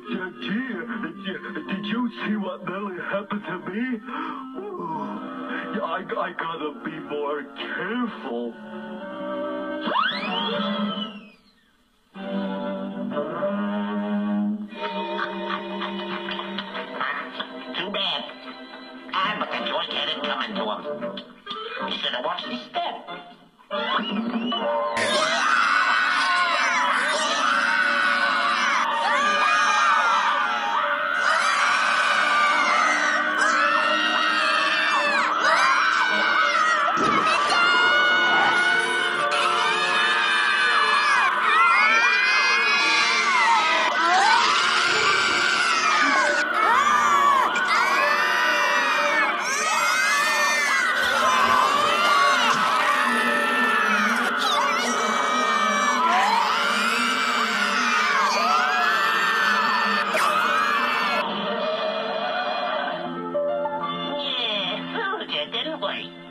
Did you see what nearly happened to me? Yeah, I gotta be more careful. Too bad. But the joint had it coming to him. He should have watched his step. Didn't we?